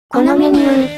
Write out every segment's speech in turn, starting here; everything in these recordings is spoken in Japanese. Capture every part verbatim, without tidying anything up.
このメニュー。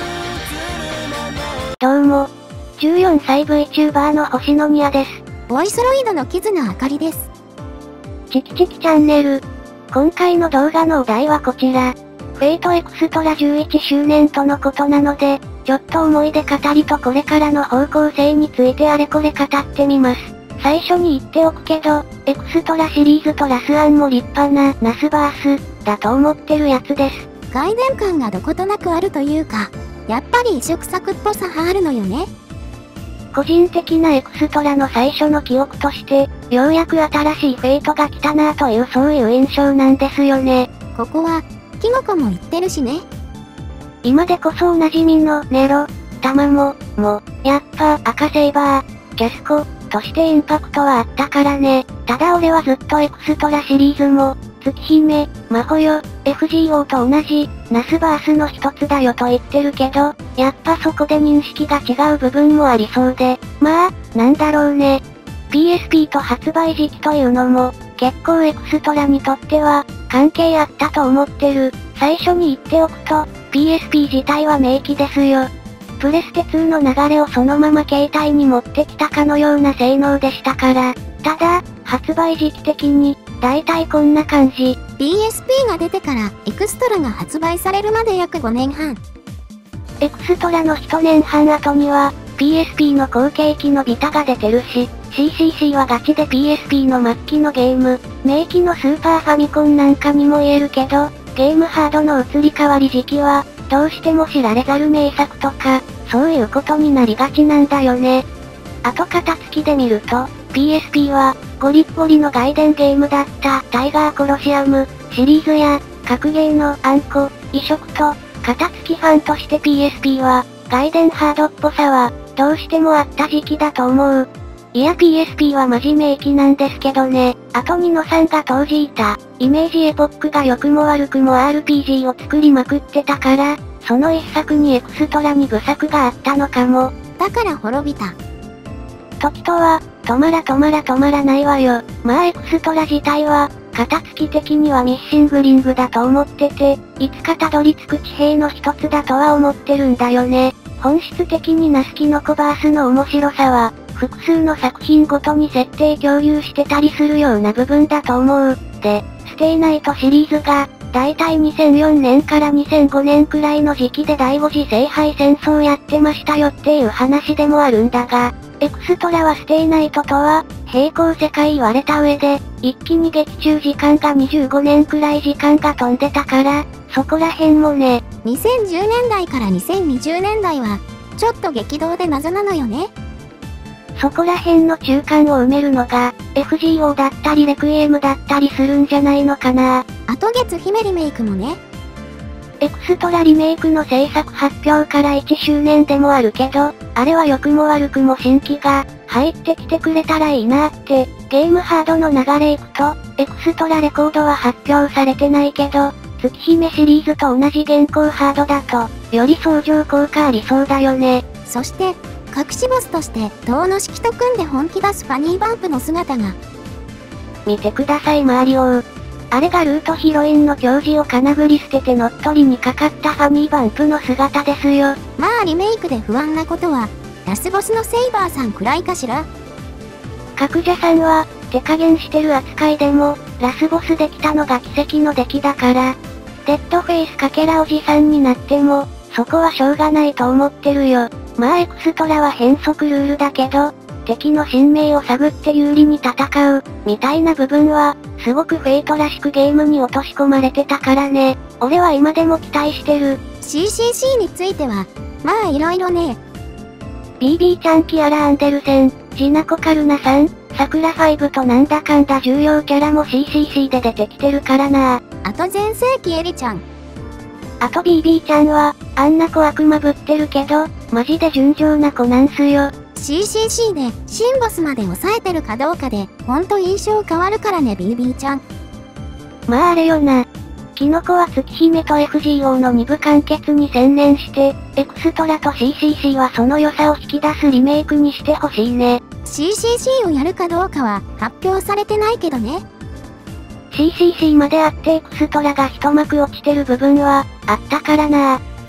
どうも。じゅうよんさい VTuber の星野みやです。 ボイスロイドのキズナあかりです。 チキチキチャンネル。今回の動画のお題はこちら。フェイトエクストラじゅういちしゅうねんとのことなので、ちょっと思い出語りとこれからの方向性についてあれこれ語ってみます。最初に言っておくけど、エクストラシリーズとラスアンも立派なナスバースだと思ってるやつです。 概念感がどことなくあるというか、やっぱり異色作っぽさがあるのよね。 個人的なエクストラの最初の記憶として、ようやく新しいフェイトが来たなぁというそういう印象なんですよね。 ここは、キノコも言ってるしね。 今でこそおなじみのネロ、タマモ、も、やっぱ赤セイバー、キャスコ、としてインパクトはあったからね。ただ俺はずっとエクストラシリーズも、月姫、マホヨ、エフジーオー と同じ、ナスバースの一つだよと言ってるけど、やっぱそこで認識が違う部分もありそうで、まあ、なんだろうね。ピーエスピー と発売時期というのも、結構エクストラにとっては、関係あったと思ってる。最初に言っておくと、ピーエスピー 自体は名機ですよ。プレステツーの流れをそのまま携帯に持ってきたかのような性能でしたから。ただ、発売時期的に、だいたいこんな感じ。 ピーエスピー が出てから、エクストラが発売されるまで約ごねんはん。 エクストラのいちねんはん後には、ピーエスピー の後継機のビタが出てるし、シーシーシー はガチで ピーエスピー の末期のゲーム、名機のスーパーファミコンなんかにも言えるけど、ゲームハードの移り変わり時期は、どうしても知られざる名作とか、そういうことになりがちなんだよね。あと片付きで見ると、ピーエスピー は、ゴリッゴリの外伝ゲームだった、タイガーコロシアム、シリーズや、格ゲーのアンコ、移植と、片付きファンとして ピーエスピー は、外伝ハードっぽさは、どうしてもあった時期だと思う。いや ピーエスピー はマジ名機なんですけどね。あとニノさんが当時いた、イメージエポックが良くも悪くも アールピージー を作りまくってたから、その一作にエクストラに部作があったのかも。 だから滅びた。 時とは、止まら止まら止まらないわよ。まあエクストラ自体は、片付き的にはミッシングリングだと思ってて、いつかたどり着く地平の一つだとは思ってるんだよね。本質的にナスキノコバースの面白さは、複数の作品ごとに設定共有してたりするような部分だと思う。で、ステイナイトシリーズが、だいたいにせんよねんからにせんごねんくらいの時期で第五次聖杯戦争やってましたよっていう話でもあるんだが、エクストラはステイナイトとは、平行世界言われた上で、一気に劇中時間がにじゅうごねんくらい時間が飛んでたから、そこら辺もね。 にせんじゅうねんだいからにせんにじゅうねんだいは、ちょっと激動で謎なのよね。 そこら辺の中間を埋めるのが、エフジーオー だったりレクイエムだったりするんじゃないのかな。 あと月姫リメイクもね。 エクストラリメイクの制作発表からいっしゅうねんでもあるけど、あれは良くも悪くも新規が入ってきてくれたらいいなーって、ゲームハードの流れいくと、エクストラレコードは発表されてないけど、月姫シリーズと同じ現行ハードだと、より相乗効果ありそうだよね。 そして、隠しボスとして、東野式と組んで本気出すファニーバンプの姿が。 見てくださいマーリオー。あれがルートヒロインの教授をかなぐり捨てて乗っ取りにかかったファニーバンプの姿ですよ。 まあリメイクで不安なことは、ラスボスのセイバーさんくらいかしら。 角者さんは、手加減してる扱いでも、ラスボスできたのが奇跡の出来だから、デッドフェイスかけらおじさんになっても、そこはしょうがないと思ってるよ。まあエクストラは変則ルールだけど、敵の神明を探って有利に戦う、みたいな部分は、すごくフェイトらしくゲームに落とし込まれてたからね。俺は今でも期待してる。 シーシーシー については、まあいろいろね。 ビービー ちゃんキアラ・アンデルセン、ジナコカルナさん、サクラファイブとなんだかんだ重要キャラも シーシーシー で出てきてるからな。 あと全盛期エリちゃん。 あと ビービー ちゃんは、あんな子悪魔ぶってるけど、マジで純情な子なんすよ。 シーシーシー で、シンボスまで抑えてるかどうかで、ほんと印象変わるからね ビービー ちゃん。 まああれよな。キノコは月姫と エフジーオー の二部完結に専念して、エクストラと シーシーシー はその良さを引き出すリメイクにしてほしいね。 シーシーシー をやるかどうかは、発表されてないけどね。 シーシーシー まであってエクストラが一幕落ちてる部分は、あったからな。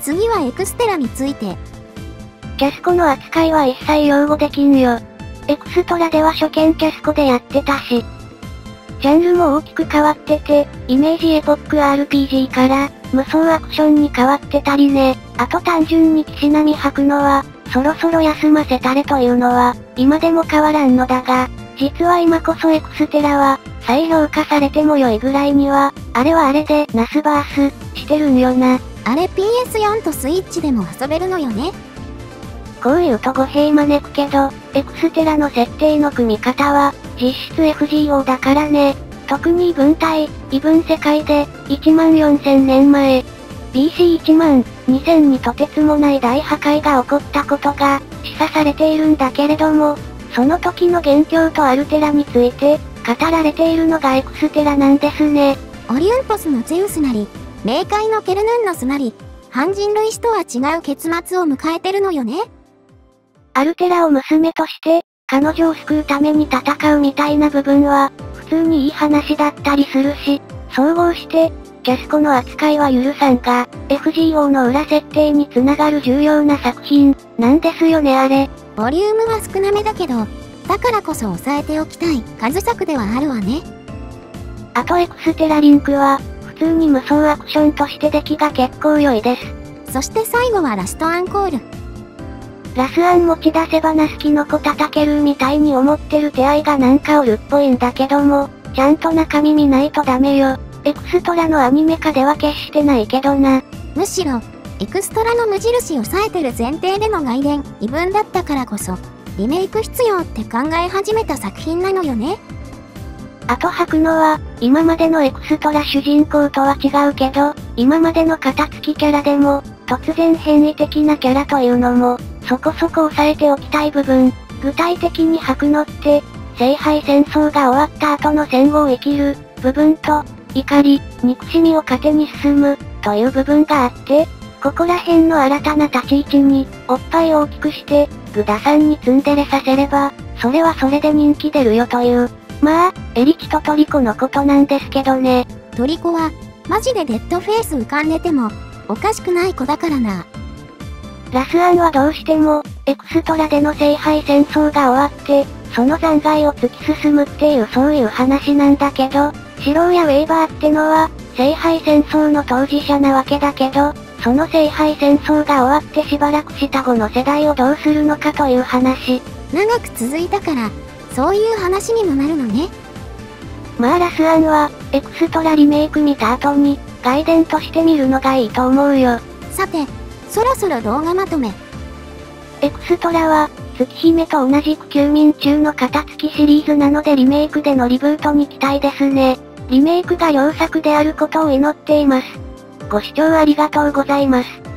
次はエクステラについて。 キャスコの扱いは一切擁護できんよ。エクストラでは初見キャスコでやってたし。ジャンルも大きく変わってて、イメージエポック アールピージー から、無双アクションに変わってたりね。あと単純に騎士並み吐くのは、そろそろ休ませたれというのは、今でも変わらんのだが、実は今こそエクステラは、再評価されても良いぐらいには、あれはあれでナスバース、してるんよな。 あれ ピーエスフォー とスイッチでも遊べるのよね。 こう言うと語弊招くけど、エクステラの設定の組み方は、実質 エフジーオー だからね。特に異分体、異分世界で、いちまんよんせんねんまえ、ビーシーいちまんにせんにとてつもない大破壊が起こったことが、示唆されているんだけれども、その時の元凶とアルテラについて、語られているのがエクステラなんですね。 オリュンポスのゼウスなり、冥界のケルヌンノスなり、半人類史とは違う結末を迎えてるのよね。 アルテラを娘として、彼女を救うために戦うみたいな部分は、普通にいい話だったりするし、総合して、キャスコの扱いは許さんが、エフジーオー の裏設定につながる重要な作品、なんですよねあれ。 ボリュームは少なめだけど、だからこそ抑えておきたい数作ではあるわね。 あとエクステラリンクは、普通に無双アクションとして出来が結構良いです。 そして最後はラストアンコール。 ラスアン持ち出せばナスキノコ叩けるみたいに思ってる手合いがなんかおるっぽいんだけども、ちゃんと中身見ないとダメよ。エクストラのアニメ化では決してないけどな。 むしろ、エクストラの無印を抑えてる前提での外伝、異文だったからこそ、リメイク必要って考え始めた作品なのよね。 あと吐くのは、今までのエクストラ主人公とは違うけど、今までの肩付きキャラでも、突然変異的なキャラというのも、そこそこ抑えておきたい部分。具体的に吐くのって、聖杯戦争が終わった後の戦後を生きる、部分と、怒り、憎しみを糧に進む、という部分があって、ここら辺の新たな立ち位置に、おっぱいを大きくして、グダさんにツンデレさせれば、それはそれで人気出るよという。まあ、エリチとトリコのことなんですけどね。 トリコは、マジでデッドフェイス浮かんでても、おかしくない子だからな。 ラスアンはどうしても、エクストラでの聖杯戦争が終わって、その残骸を突き進むっていうそういう話なんだけど、シローやウェイバーってのは、聖杯戦争の当事者なわけだけど、その聖杯戦争が終わってしばらくした後の世代をどうするのかという話。 長く続いたから、そういう話にもなるのね。 まあラスアンは、エクストラリメイク見た後に、外伝として見るのがいいと思うよ。 さて、そろそろ動画まとめ。 エクストラは、月姫と同じく休眠中の肩付きシリーズなのでリメイクでのリブートに期待ですね。リメイクが良作であることを祈っています。ご視聴ありがとうございます。